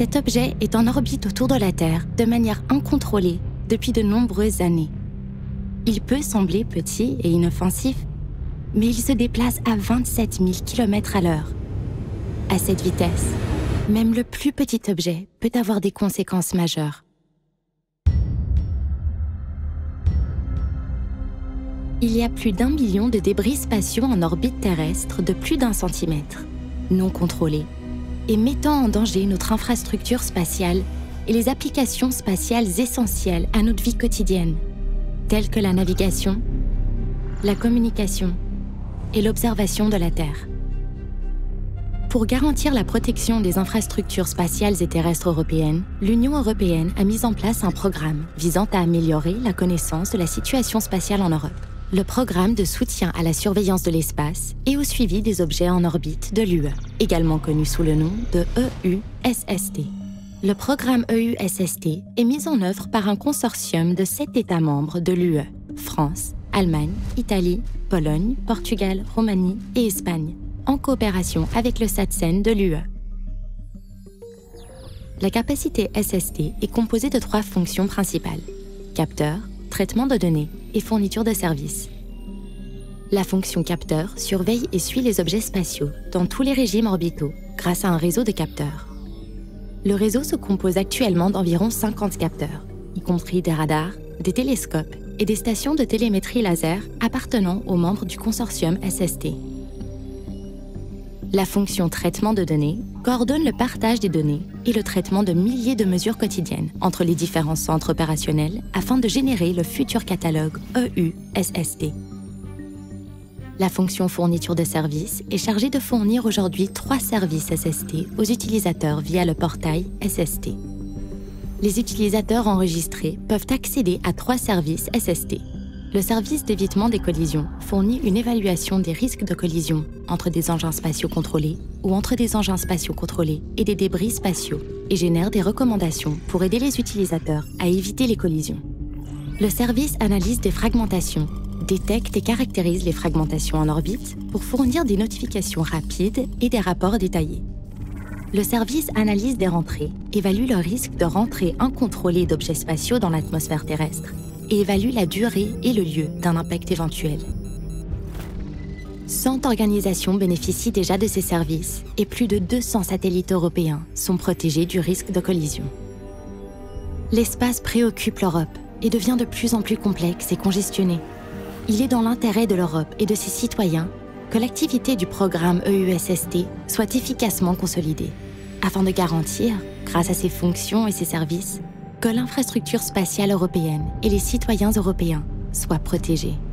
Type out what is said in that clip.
Cet objet est en orbite autour de la Terre de manière incontrôlée depuis de nombreuses années. Il peut sembler petit et inoffensif, mais il se déplace à 27 000 km à l'heure. À cette vitesse, même le plus petit objet peut avoir des conséquences majeures. Il y a plus d'1 million de débris spatiaux en orbite terrestre de plus d'1 centimètre, non contrôlés, et mettant en danger notre infrastructure spatiale et les applications spatiales essentielles à notre vie quotidienne, telles que la navigation, la communication et l'observation de la Terre. Pour garantir la protection des infrastructures spatiales et terrestres européennes, l'Union européenne a mis en place un programme visant à améliorer la connaissance de la situation spatiale en Europe. Le programme de soutien à la surveillance de l'espace et au suivi des objets en orbite de l'UE, également connu sous le nom de EUSST. Le programme EUSST est mis en œuvre par un consortium de 7 États membres de l'UE, France, Allemagne, Italie, Pologne, Portugal, Roumanie et Espagne, en coopération avec le SATCEN de l'UE. La capacité SST est composée de 3 fonctions principales: capteur, traitement de données et fourniture de services. La fonction capteur surveille et suit les objets spatiaux dans tous les régimes orbitaux grâce à un réseau de capteurs. Le réseau se compose actuellement d'environ 50 capteurs, y compris des radars, des télescopes et des stations de télémétrie laser appartenant aux membres du consortium SST. La fonction traitement de données coordonne le partage des données et le traitement de milliers de mesures quotidiennes entre les différents centres opérationnels afin de générer le futur catalogue EUSST. La fonction fourniture de services est chargée de fournir aujourd'hui 3 services SST aux utilisateurs via le portail SST. Les utilisateurs enregistrés peuvent accéder à 3 services SST. Le service d'évitement des collisions fournit une évaluation des risques de collision entre des engins spatiaux contrôlés ou entre des engins spatiaux contrôlés et des débris spatiaux et génère des recommandations pour aider les utilisateurs à éviter les collisions. Le service analyse des fragmentations, détecte et caractérise les fragmentations en orbite pour fournir des notifications rapides et des rapports détaillés. Le service analyse des rentrées, évalue le risque de rentrée incontrôlée d'objets spatiaux dans l'atmosphère terrestre et évalue la durée et le lieu d'un impact éventuel. 100 organisations bénéficient déjà de ces services et plus de 200 satellites européens sont protégés du risque de collision. L'espace préoccupe l'Europe et devient de plus en plus complexe et congestionné. Il est dans l'intérêt de l'Europe et de ses citoyens que l'activité du programme EUSST soit efficacement consolidée, afin de garantir, grâce à ses fonctions et ses services, que l'infrastructure spatiale européenne et les citoyens européens soient protégés.